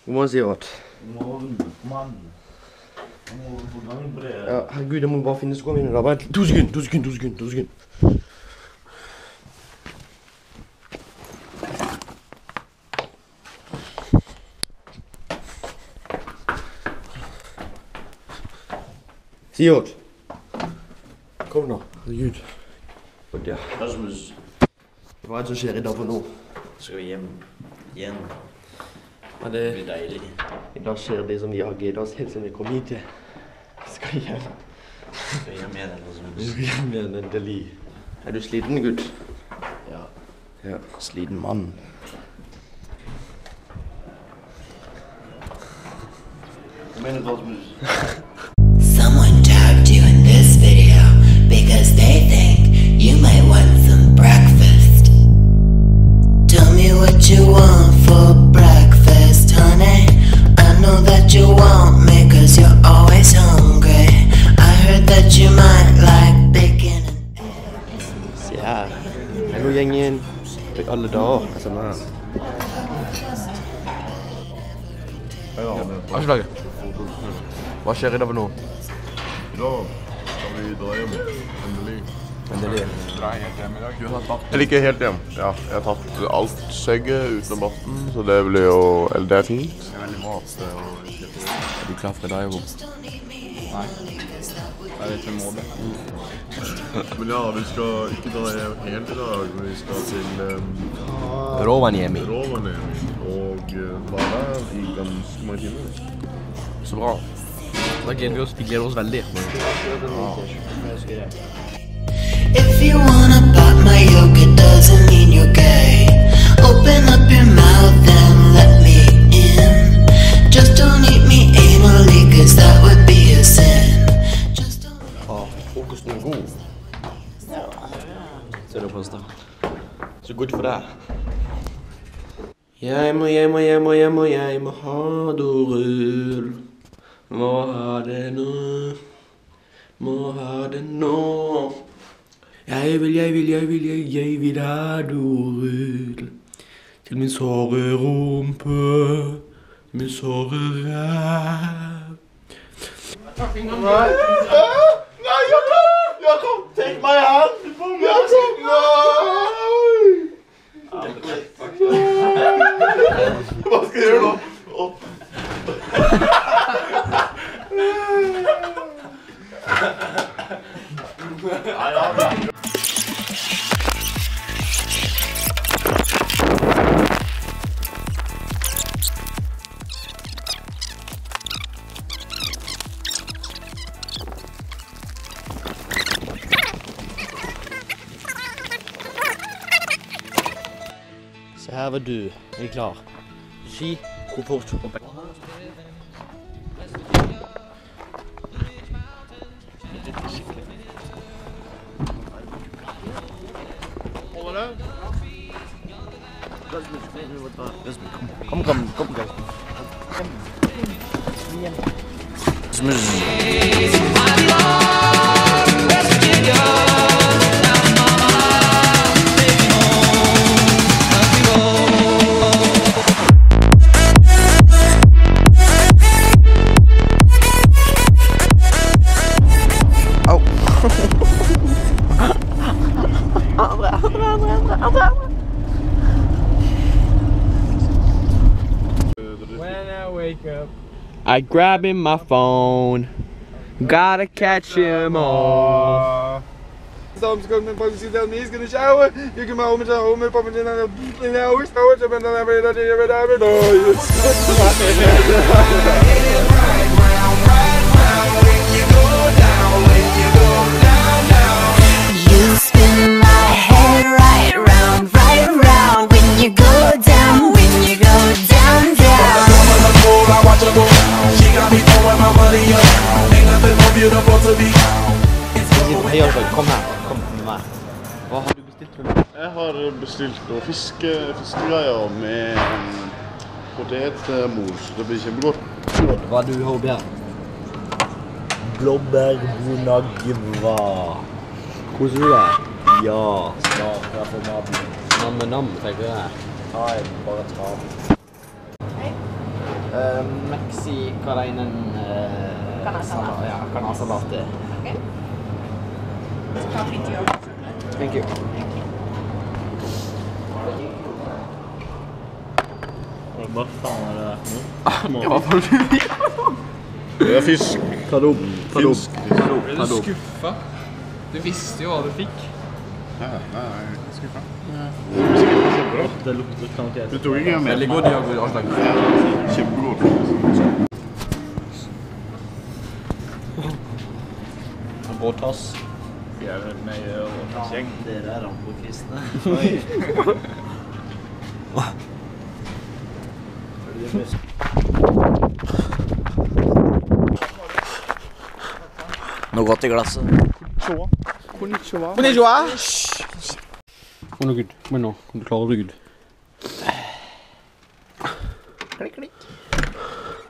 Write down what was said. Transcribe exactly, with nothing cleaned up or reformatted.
God morgen, Sivert. God morgen, mann. Jeg må få gang på det. Ja, herregud, jeg må bare finne skoene mine da. Bare to sekunder, to sekunder, to sekunder, to sekunder. Sivert. Kom nå, herregud. Ja. Rasmus. Hva er det som skjer i dag for nå? Skal vi hjem igjen? Ja, det Det blir deilig. I dag skjer det som vi har gitt oss helt siden vi kom hit til. Skal hjem. Skal hjem igjen, Rasmus. Vi skal hjem igjen, endelig. Er du sliten, gutt? Ja. Ja. Sliten mann. Hva mener du, Rasmus? Someone tagged you in this video because they think you might want some breakfast. Tell me what you want for breakfast, honey. I know that you want me cause you're always hungry. I heard that you might like bacon and eggs. Se her. Hallo, gjengen. I alle dager. Sånn her. Aslaget. Hva skjer i dag for nå? I dag skal vi dra hjem. Endelig. Endelig. Dra helt hjem i dag. Du har tatt... Eller ikke helt hjem. Ja, jeg har tatt alt skjegget utenom barten, så det blir jo... Eller det er fint. Det er veldig mat det å kjøpe. Er du klar for det, Ivo? Nei. Jeg vet ikke må det. Men ja, vi skal ikke dra hjem helt i dag, men vi skal til... Um, Rovaniemi. Rovaniemi. Og uh, være der i ganske mange timer. Så bra. Da gleder vi oss. Vi gleder oss veldig. If you wanna pop my yoga doesn't mean you're gay. Open up your mouth and let me in. Just don't eat me anally cause that would be a sin. Just don't... Ja, frokosten er god. Ja. Så er det på stedet. Så godt for deg. Jeg må, jeg må, jeg må, jeg må, jeg må ha dorull. Må ha det nå. Må ha det nå. Jeg vil, jeg vil, jeg vil, jeg, jeg vil ha dorull. Til min såre rumpe. Min såre ræv. Nei, nei, Jakob! Jakob, take my hand! Jakob, nei! Hva skal jeg gjøre nå? Så her var du. Er I klar? Si hvor fort oppe. Holder det? Kom, kom, kom, kom, kom. When I wake up, I grab in my phone. Gotta catch him all. Tom's going to sit down. He's going to shower. You can home and home and pop it in and now shower. So when I ever ever ever do. You spin my head right round, right round. When you go down, when you go down, down. I watch her go. She got me throwing my money up. Ain't nothing more beautiful to me. Hei, Alfred. Kom her. Kom med meg. Hva har du bestilt for meg? Jeg har bestilt noen fiske, fiskegreier med potetmos. Det blir kjempegodt. Hva du har oppi her? Blåbærbonagva. Koser du deg? Ja, snart jeg får maten. Nam-nam, tenker jeg. Ta en, bare ta den. Uh, Mexikalainen... Uh, Kanasalat. Ja, kanasalat. Okej. Så tar fritt jag. Thank you. Vad fan är det här nu? Ja, vad fan det är fisk. Padom. Padom. Fisk. Är du skuffa? Du visste ju vad du fick. Ja, nej, skuffa. Det luktar kanske. Du tog ikke med. Veldig god i avslag. Kjempegod. Båtas. Jag är med i Råtasgäng. Det är Rambo-kristna. Noe godt i glasset. Konnichiwa. Konnichiwa! Kom nå, Gud. Kom igjen nå. Du klarer det, Gud. Klikk, klikk.